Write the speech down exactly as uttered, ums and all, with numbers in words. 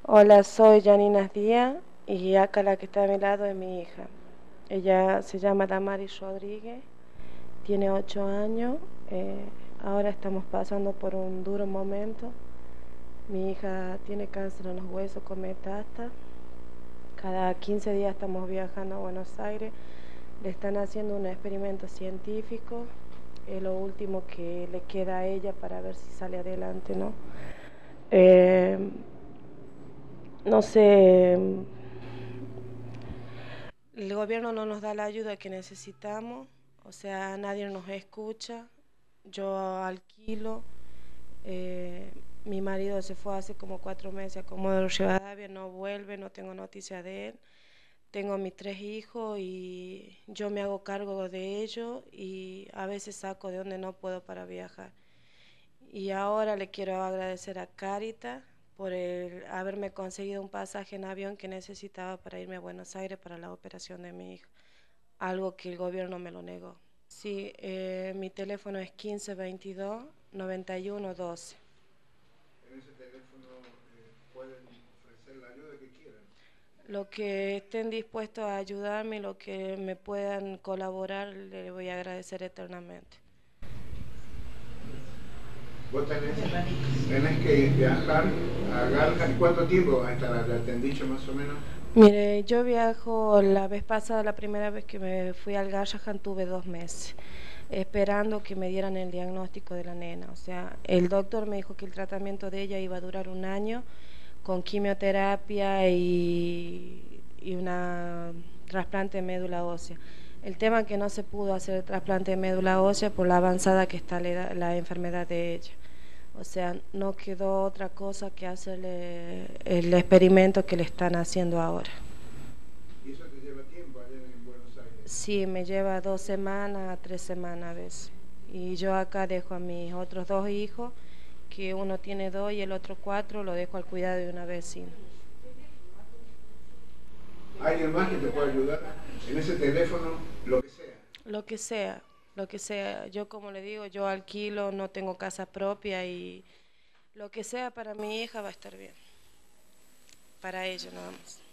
Hola, soy Janina Díaz y acá la que está a mi lado es mi hija. Ella se llama Damaris Rodríguez, tiene ocho años. eh, ahora estamos pasando por un duro momento. Mi hija tiene cáncer en los huesos con metástasis. Cada quince días estamos viajando a Buenos Aires. Le están haciendo un experimento científico. Es lo último que le queda a ella para ver si sale adelante, ¿no? Eh, no sé. El gobierno no nos da la ayuda que necesitamos, o sea, nadie nos escucha. Yo alquilo, eh, mi marido se fue hace como cuatro meses a Comodoro Rivadavia, no vuelve, no tengo noticia de él. Tengo mis tres hijos y yo me hago cargo de ellos y a veces saco de donde no puedo para viajar. Y ahora le quiero agradecer a Carita por el haberme conseguido un pasaje en avión que necesitaba para irme a Buenos Aires para la operación de mi hija, algo que el gobierno me lo negó. Sí, eh, mi teléfono es quince veintidós noventa y uno doce. En ese teléfono eh, pueden ofrecer la ayuda que quieran. Lo que estén dispuestos a ayudarme, lo que me puedan colaborar, le voy a agradecer eternamente. Vos tenés, tenés que viajar a Galca. ¿Y cuánto tiempo vas a estar allá? ¿Te han dicho más o menos? Mire, yo viajo la vez pasada, la primera vez que me fui al Garrahan tuve dos meses, esperando que me dieran el diagnóstico de la nena. O sea, el doctor me dijo que el tratamiento de ella iba a durar un año con quimioterapia y, y una trasplante de médula ósea. El tema es que no se pudo hacer el trasplante de médula ósea por la avanzada que está la, la enfermedad de ella. O sea, no quedó otra cosa que hacerle el experimento que le están haciendo ahora. Y eso te lleva tiempo allá en Buenos Aires. Sí, me lleva dos semanas, tres semanas a veces. Y yo acá dejo a mis otros dos hijos, que uno tiene dos y el otro cuatro, lo dejo al cuidado de una vecina. ¿Alguien más que te pueda ayudar? En ese teléfono, lo que sea. Lo que sea, lo que sea. Yo como le digo, yo alquilo, no tengo casa propia y lo que sea para mi hija va a estar bien. Para ella nada más.